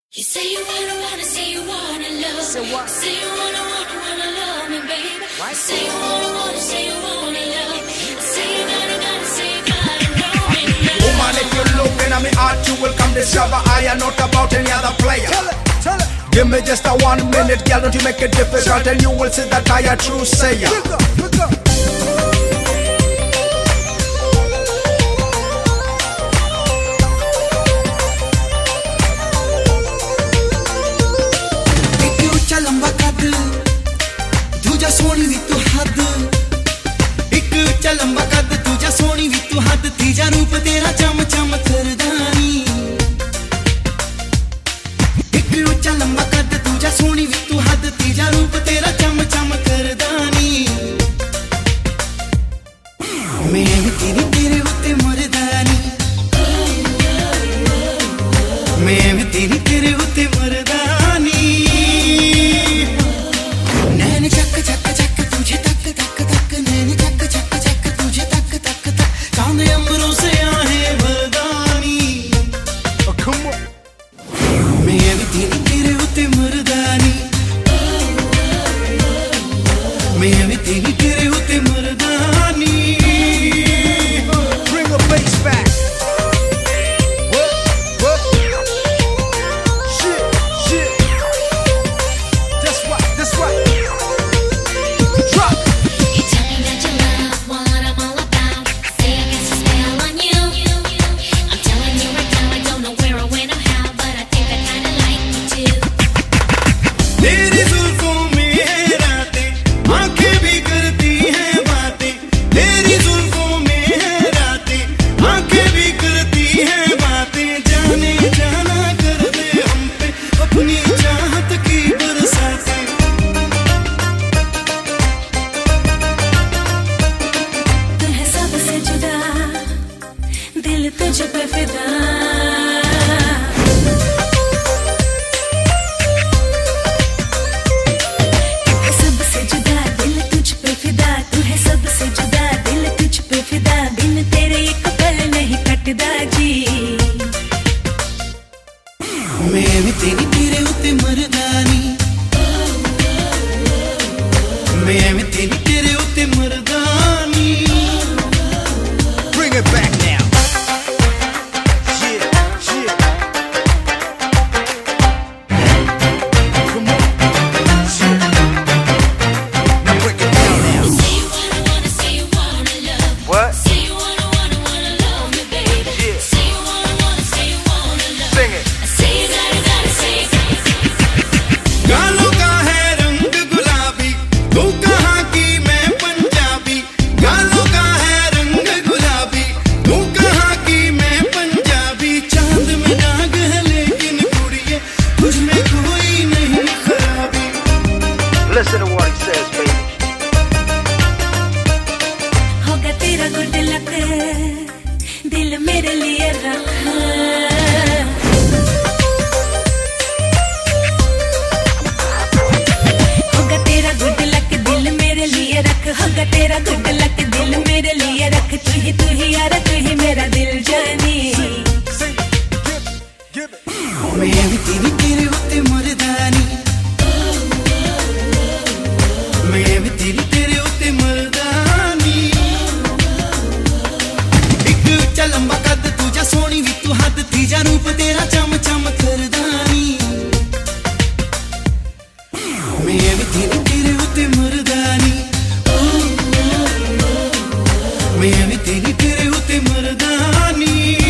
You say you wanna love. Say what? Say you wanna love me, baby. Right? Say you wanna love. Say you gotta know me now. Woman, if you look in my heart, you will come discover I am not about any other player. Tell it. Give me just a 1 minute, girl, don't you make it difficult, and you will see that I a true sayer. Pick up. Ucha lamba kad, tuja soni vi tu had. Ek ucha lamba kad, tuja soni vi tu had. Tija roop tera cham cham kardani. Ek ucha lamba kad, tuja soni vi tu had. Tija roop tera cham cham kardani. Main bhi tere utte mardani. Main bhi tere utte mardani. Bring the bass back. What? Shit. That's right. Drop. You tell me that you love what I'm all about. Say I cast a spell on you. I'm telling you right now, I don't know where or when or how, but I think I kinda like you too. तेरी जुल्फों में है रातें, आंखें भी करती हैं बातें. तेरी जुल्फों में है रातें, आंखें भी करती हैं बातें. जाने जाना कर दे हम पे अपनी चाहत की बरसातें. तू है सबसे जुदा, दिल तुझ पे फिदा. सबसे जुदा दिल तुझ पे फिदा. तू है सबसे जुदा दिल तुझ पे फिदा. बिन तेरे एक पल नहीं कटदा जी. मैं भी तेरे उते मर्दानी. मैं भी तेरे उते मर्दानी. Bring it back now. Yeah. Come on. Shit. Now break it down now. Say you wanna love. What? Say you wanna love me, baby. Yeah. Say you wanna love. Sing it. Say you gotta say. गालों का है रंग गुलाबी, तू कहाँ की मैं पंजाबी. गालों का है रंग गुलाबी, तू कहाँ की मैं पंजाबी. चांद में दाग है लेकिन कुड़िए तुझ में कोई नहीं खराबी. Listen to what he says, baby. होगा तेरा गुड लक, दिल मेरे लिए रख. होगा तेरा गुड लक, दिल मेरे लिए रख. होगा तेरा गुड लक, दिल मेरे लिए रख. तू ही यार, तू ही मेरा दिल जानी. Sing. Give it. मैं भी तेरे उते मर्दानी. मैं भी तेरे उते मर्दानी. एक उच्चा लंबा कद, तुझा सोनी भी तू हद. तीजा रूप तेरा चम चम करदानी. मैं भी तेरे उते मर्दानी. मैं भी तेरे उते मर्दानी.